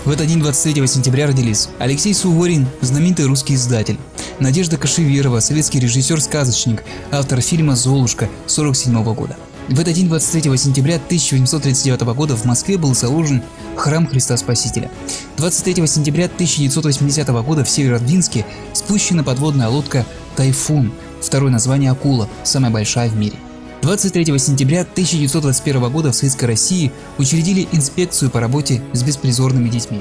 В этот день, 23 сентября, родились Алексей Суворин, знаменитый русский издатель, Надежда Кошеверова, советский режиссер-сказочник, автор фильма «Золушка» 1947 года. В этот день, 23 сентября 1839 года, в Москве был заложен храм Христа Спасителя. 23 сентября 1980 года в Северодвинске спущена подводная лодка «Тайфун», второе название «Акула», самая большая в мире. 23 сентября 1921 года в Советской России учредили инспекцию по работе с беспризорными детьми.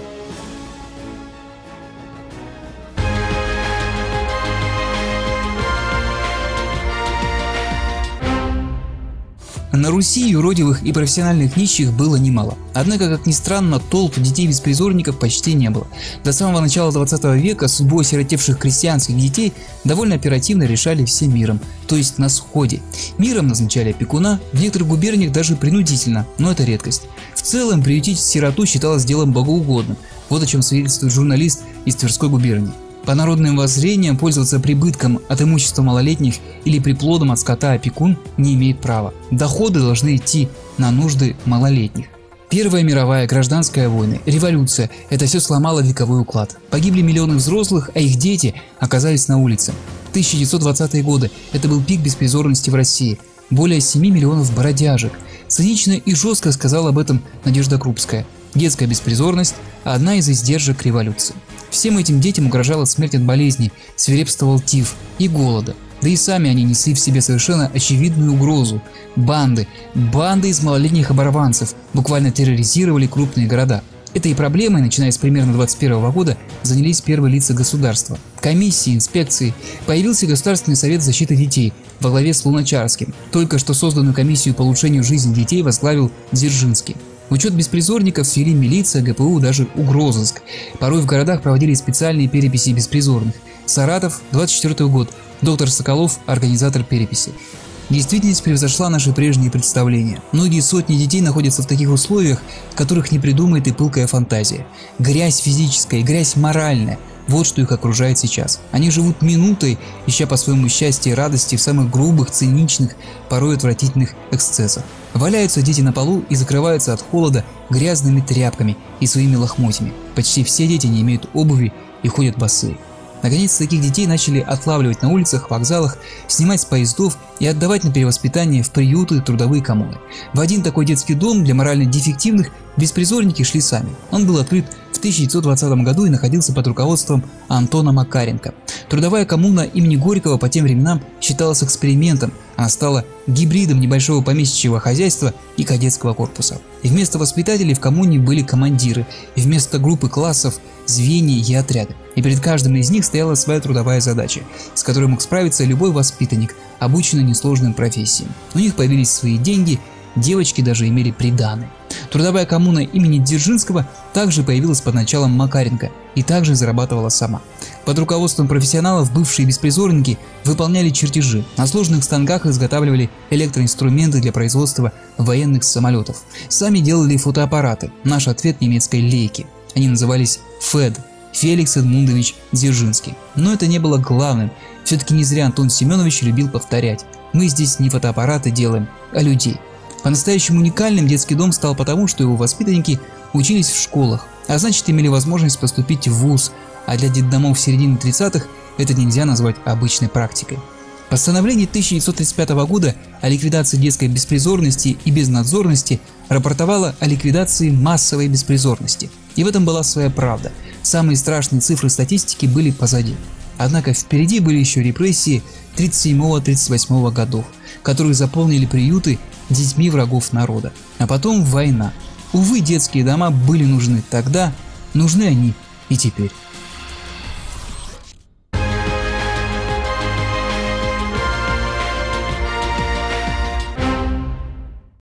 На Руси юродивых и профессиональных нищих было немало. Однако, как ни странно, толп детей-беспризорников почти не было. До самого начала 20 века судьбу осиротевших крестьянских детей довольно оперативно решали всем миром, то есть на сходе. Миром назначали опекуна, в некоторых губерниях даже принудительно, но это редкость. В целом, приютить сироту считалось делом богоугодным. Вот о чем свидетельствует журналист из Тверской губернии. По народным воззрениям пользоваться прибытком от имущества малолетних или приплодом от скота опекун не имеет права. Доходы должны идти на нужды малолетних. Первая мировая, гражданская война, революция – это все сломало вековой уклад. Погибли миллионы взрослых, а их дети оказались на улице. 1920-е годы – это был пик беспризорности в России. Более 7 миллионов бродяжек. Цинично и жестко сказала об этом Надежда Крупская. Детская беспризорность – одна из издержек революции. Всем этим детям угрожала смерть от болезней, свирепствовал тиф и голода. Да и сами они несли в себе совершенно очевидную угрозу. Банды из малолетних оборванцев буквально терроризировали крупные города. Этой проблемой, начиная с примерно 21 года, занялись первые лица государства. Комиссии, инспекции. Появился Государственный совет защиты детей во главе с Луначарским. Только что созданную комиссию по улучшению жизни детей возглавил Дзержинский. Учет беспризорников вели милиция, ГПУ, даже угрозыск. Порой в городах проводили специальные переписи беспризорных. Саратов, 24 год. Доктор Соколов, организатор переписи. Действительность превзошла наши прежние представления. Многие сотни детей находятся в таких условиях, которых не придумает и пылкая фантазия. Грязь физическая, грязь моральная. Вот что их окружает сейчас. Они живут минутой, ища по-своему счастья и радости в самых грубых, циничных, порой отвратительных эксцессах. Валяются дети на полу и закрываются от холода грязными тряпками и своими лохмотьями. Почти все дети не имеют обуви и ходят босые. Наконец, таких детей начали отлавливать на улицах, вокзалах, снимать с поездов и отдавать на перевоспитание в приюты, трудовые коммуны. В один такой детский дом для морально дефективных беспризорники шли сами. Он был открыт в 1920 году и находился под руководством Антона Макаренко. Трудовая коммуна имени Горького по тем временам считалась экспериментом. Она стала гибридом небольшого помещичьего хозяйства и кадетского корпуса. И вместо воспитателей в коммуне были командиры, и вместо группы классов – звенья и отряды. И перед каждым из них стояла своя трудовая задача, с которой мог справиться любой воспитанник, обученный несложным профессиям. У них появились свои деньги, девочки даже имели приданое. Трудовая коммуна имени Дзержинского также появилась под началом Макаренко и также зарабатывала сама. Под руководством профессионалов бывшие беспризорники выполняли чертежи, на сложных станках изготавливали электроинструменты для производства военных самолетов. Сами делали фотоаппараты, наш ответ немецкой лейки. Они назывались ФЭД – Феликс Эдмундович Дзержинский. Но это не было главным. Все-таки не зря Антон Семенович любил повторять: мы здесь не фотоаппараты делаем, а людей. По-настоящему уникальным детский дом стал потому, что его воспитанники учились в школах, а значит имели возможность поступить в вуз, а для детдомов середины 30-х это нельзя назвать обычной практикой. Постановление 1935 года о ликвидации детской беспризорности и безнадзорности рапортовало о ликвидации массовой беспризорности. И в этом была своя правда. Самые страшные цифры статистики были позади. Однако впереди были еще репрессии 1937-1938 годов, которые заполнили приюты детьми врагов народа. А потом война. Увы, детские дома были нужны тогда, нужны они и теперь.